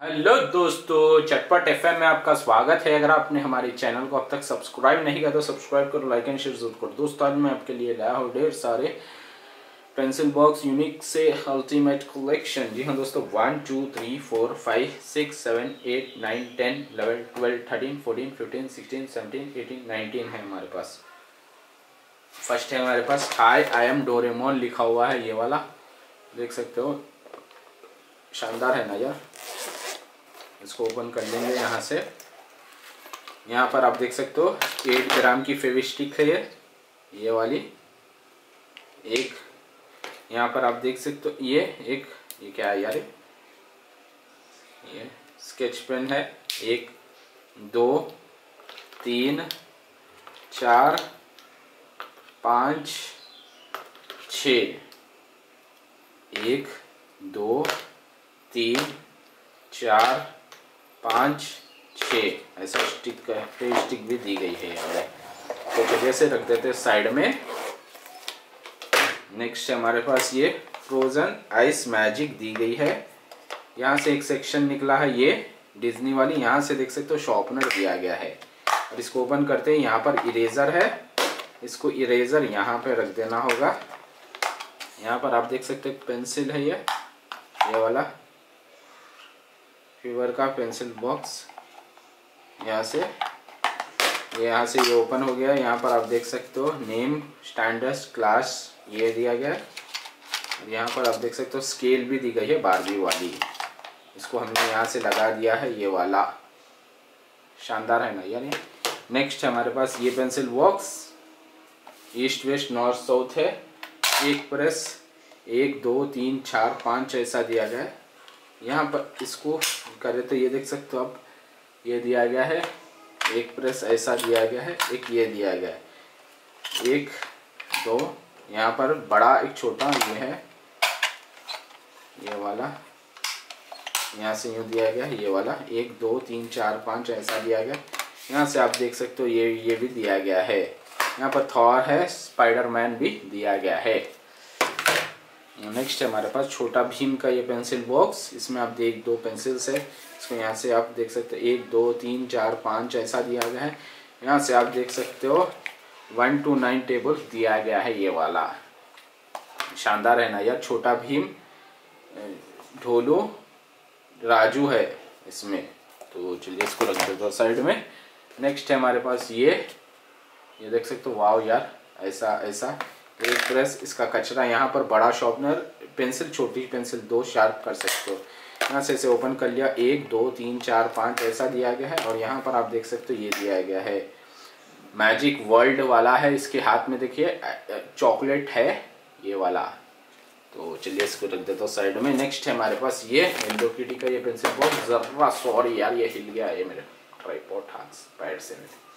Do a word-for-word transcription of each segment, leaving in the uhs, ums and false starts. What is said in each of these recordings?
Hello दोस्तों, चटपट FM में आपका स्वागत है। अगर आपने हमारे चैनल को अब तक सब्सक्राइब नहीं किया तो सब्सक्राइब करो, लाइक एंड शेयर जरूर करो। दोस्तों आज मैं आपके लिए लाया हूँ ढेर सारे पेंसिल बॉक्स यूनिक से अल्टीमेट कलेक्शन। जी हाँ दोस्तों, one two three four five six seven eight nine ten eleven twelve thirteen fourteen fifteen sixteen seventeen eighteen nineteen है हमारे पास। फर्स्ट है हमारे पास हाई आई एम डोरेमोन लिखा हुआ है, ये वाला देख सकते हो, शानदार है ना यार। इसको ओपन कर लेंगे यहाँ से। यहाँ पर आप देख सकते हो एट ग्राम की फेविस्टिक है ये ये वाली। एक यहाँ पर आप देख सकते हो ये एक ये क्या है यार, ये स्केच पेन है। एक दो तीन चार पाँच छ, एक दो तीन चार पाँच छः, ऐसा स्टिक का स्टिक भी दी गई है यहाँ। तो चलिए से रख देते हैं साइड में। नेक्स्ट है हमारे पास ये फ्रोजन आइस मैजिक दी गई है। यहाँ से एक सेक्शन निकला है ये डिज्नी वाली, यहाँ से देख सकते हो शॉर्पनर दिया गया है। और इसको ओपन करते हैं, यहाँ पर इरेजर है, इसको इरेजर यहाँ पे रख देना होगा। यहाँ पर आप देख सकते हो पेंसिल है ये ये वाला फीवर का पेंसिल बॉक्स। यहाँ से यहाँ से ये ओपन हो गया। यहाँ पर आप देख सकते हो नेम स्टैंडर्ड क्लास ये दिया गया है। यहाँ पर आप देख सकते हो स्केल भी दी गई है बारहवीं वाली, इसको हमने यहाँ से लगा दिया है ये वाला। शानदार है ना यार ये। नेक्स्ट है हमारे पास ये pencil box, east west north south है। एक प्रेस एक दो तीन चार पाँच ऐसा दिया गया है। यहाँ पर इसको करें तो ये देख सकते हो आप, ये दिया गया है। एक प्रेस ऐसा दिया गया है, एक ये दिया गया है। एक दो यहाँ पर बड़ा एक छोटा ये है ये वाला, यहाँ से यूँ दिया गया है ये वाला। एक दो तीन चार पाँच ऐसा दिया गया। यहाँ से आप देख सकते हो ये ये भी दिया गया है। यहाँ पर थॉर है, स्पाइडरमैन भी दिया गया है। नेक्स्ट है हमारे पास छोटा भीम का ये पेंसिल बॉक्स। इसमें आप देख दो पेंसिल्स है, इसको यहाँ से आप देख सकते हो एक दो तीन चार पाँच ऐसा दिया गया है। यहाँ से आप देख सकते हो वन टू नाइन टेबल दिया गया है ये वाला। शानदार है ना यार। छोटा भीम ढोलू राजू है इसमें। तो चलिए इसको रख देते हो साइड में। नेक्स्ट है हमारे पास ये ये देख सकते हो, वाव यार, ऐसा ऐसा एक प्रेस। इसका कचरा यहाँ पर बड़ा शॉर्पनर पेंसिल, छोटी पेंसिल दो शार्प कर सकते हो। यहाँ से इसे ओपन कर लिया। एक दो तीन चार पाँच ऐसा दिया गया है। और यहाँ पर आप देख सकते हो ये दिया गया है मैजिक वर्ल्ड वाला है। इसके हाथ में देखिए चॉकलेट है ये वाला। तो चलिए इसको रख देता हूँ साइड में। नेक्स्ट है हमारे पास ये हेलो किटी का ये पेंसिल बॉक्स। जरा सॉरी यार, ये हिल गया है मेरे ट्राइपॉड हाथ पैड से।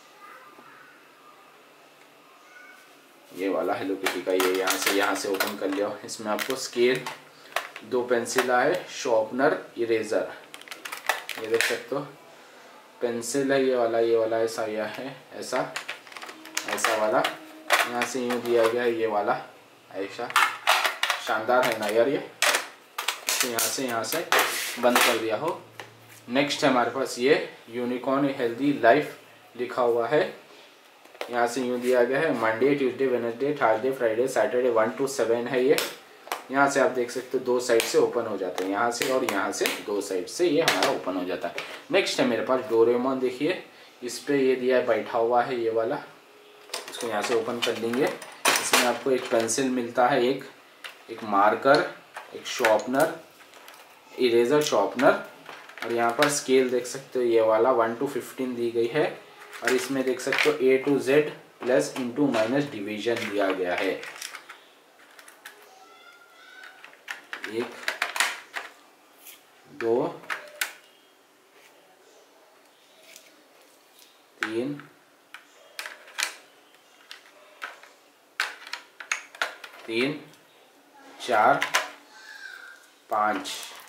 ये वाला हेलो किटी का ये यहाँ से यहाँ से ओपन कर लिया। इसमें आपको स्केल, दो पेंसिल आए, शॉर्पनर, इरेजर, ये देख सकते हो पेंसिल है ये वाला। ये वाला ऐसा यह है ऐसा ऐसा वाला। यहाँ से यूँ दिया गया है ये वाला ऐसा। शानदार है ना यार ये। तो यहाँ से यहाँ से बंद कर दिया हो। नेक्स्ट है हमारे पास ये यूनिकॉर्न हेल्दी लाइफ लिखा हुआ है। यहाँ से यूँ दिया गया है Monday Tuesday Wednesday Thursday Friday Saturday one two seven है ये। यहाँ से आप देख सकते हो दो साइड से ओपन हो जाते हैं, यहाँ से और यहाँ से दो साइड से ये हमारा ओपन हो जाता है। नेक्स्ट है मेरे पास डोरेमोन। देखिए इस पर ये दिया है बैठा हुआ है ये वाला। इसको यहाँ से ओपन कर लेंगे। इसमें आपको एक पेंसिल मिलता है, एक एक मार्कर, एक शॉर्पनर, इरेजर शॉर्पनर। और यहाँ पर स्केल देख सकते हो ये वाला वन टू फिफ्टीन दी गई है। और इसमें देख सकते हो A to Z plus into minus division दिया गया है। एक दो तीन तीन चार पाँच।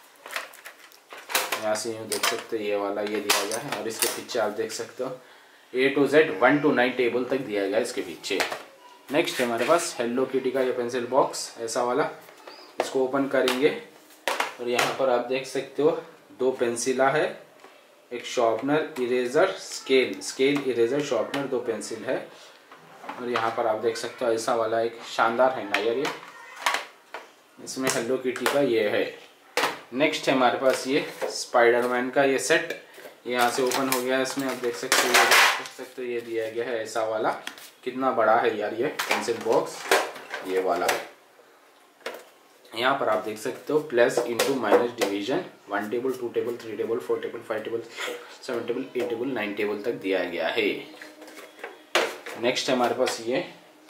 यहाँ से यूँ देख सकते हो ये वाला ये दिया गया है। और इसके पीछे आप देख सकते हो A to Z one to nine table तक दिया गया है इसके पीछे। नेक्स्ट है हमारे पास हेलो किटी का ये पेंसिल बॉक्स ऐसा वाला। इसको ओपन करेंगे और यहाँ पर आप देख सकते हो दो पेंसिला है, एक sharpener, eraser, scale scale eraser sharpener, दो पेंसिल है। और यहाँ पर आप देख सकते हो ऐसा वाला एक शानदार है ना यार, ये इसमें हेलो किटी का ये है। नेक्स्ट है हमारे पास ये स्पाइडरमैन का ये सेट, यहाँ से ओपन हो गया है। इसमें आप देख सकते हो, ये देख सकते हो ये दिया गया है ऐसा वाला। कितना बड़ा है यार ये पेंसिल बॉक्स, ये वाला है। यहाँ पर आप देख सकते हो plus into minus division, one table, two table, three table, four table, five table, seven table, eight table, nine table तक दिया गया है। नेक्स्ट है हमारे पास ये,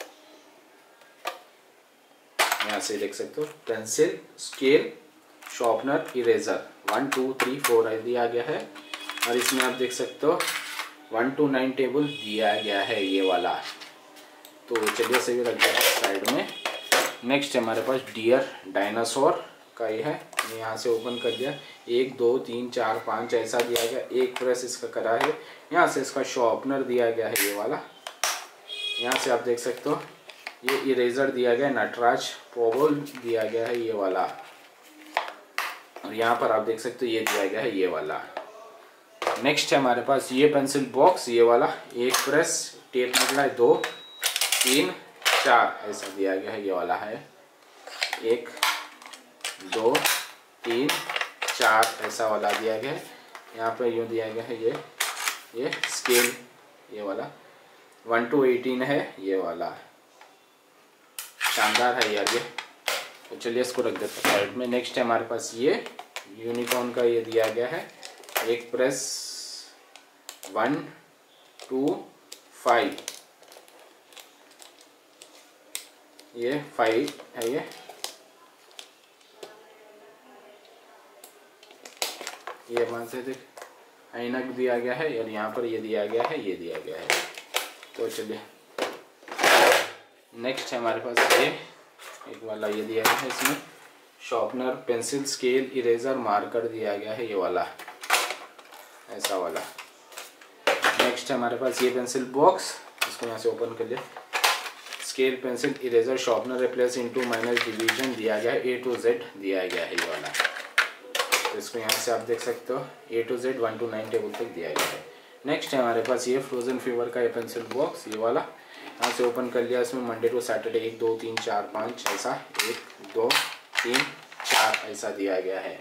यहाँ से देख सकते हो pencil, scale, sharpener, eraser, one two three four दिया गया है। और इसमें आप देख सकते हो वन टू नाइन टेबल दिया गया है ये वाला। तो चलिए सही रख दिया साइड में। नेक्स्ट है हमारे पास डियर डायनासोर का ये है, यहाँ से ओपन कर दिया, एक दो तीन चार पाँच ऐसा दिया गया। एक प्रेस इसका करा है, यहाँ से इसका शॉर्पनर दिया गया है ये वाला। यहाँ से आप देख सकते हो ये इरेजर दिया गया, नटराज पोबल दिया गया है ये वाला। और यहाँ पर आप देख सकते हो ये दिया गया है ये वाला। नेक्स्ट है हमारे पास ये पेंसिल बॉक्स, ये वाला, एक प्रेस, टेप निकला है, दो तीन चार ऐसा दिया गया है ये वाला है। एक दो तीन चार ऐसा वाला दिया गया है। यहाँ पे यूँ दिया गया है ये ये स्केल ये वाला, वन टू एटीन है ये वाला। शानदार है यार ये। तो चलिए इसको रख देते हैं साइड में। नेक्स्ट है हमारे पास ये यूनिकॉर्न का ये दिया गया है, एक प्रेस, वन टू फाइव, ये फाइव है ये ये वन से देख ऐनक दिया गया है। और यहाँ पर ये दिया गया है, ये दिया गया है। तो चलिए नेक्स्ट है हमारे पास ये एक वाला ये दिया गया है, इसमें sharpener, pencil, scale, eraser, marker दिया गया है ये वाला ऐसा वाला। नेक्स्ट है हमारे पास ये पेंसिल बॉक्स, इसको यहाँ से ओपन कर लिया, scale, pencil, eraser, sharpener, replace into minus division दिया गया है, ए टू जेड दिया गया है ये वाला। तो इसको यहाँ से आप देख सकते हो A to Z one to nine table तक दिया गया है। नेक्स्ट है हमारे पास ये फ्रोजन फीवर का ये पेंसिल बॉक्स ये वाला, यहाँ से ओपन कर लिया। इसमें मंडे टू सैटरडे एक दो तीन चार पाँच ऐसा, एक दो तीन चार ऐसा दिया गया है,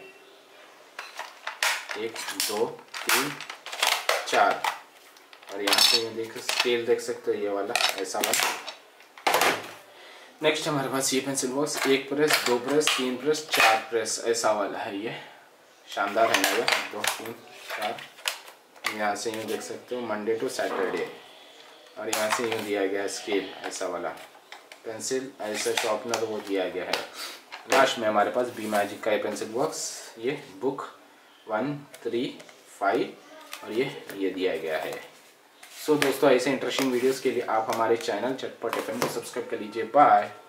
एक दो तीन चार। और यहाँ से ये देख स्केल देख सकते हो ये वाला ऐसा वाला। नेक्स्ट हमारे पास ये पेंसिल बॉक्स, एक प्रेस, दो प्रेस, तीन प्रेस, चार प्रेस ऐसा वाला है ये। शानदार है ना ये, दो तीन चार। यहाँ से यूँ देख सकते हो मंडे टू सैटरडे। और यहाँ से यूँ दिया गया है स्केल ऐसा वाला, पेंसिल ऐसा, शॉर्पनर वो दिया गया है। लास्ट में हमारे पास बी मैजिक का ये पेंसिल बॉक्स, ये बुक वन थ्री फाइव और ये ये दिया गया है। सो so, दोस्तों ऐसे इंटरेस्टिंग वीडियोस के लिए आप हमारे चैनल चटपट एफ एम को सब्सक्राइब कर लीजिए। बाय।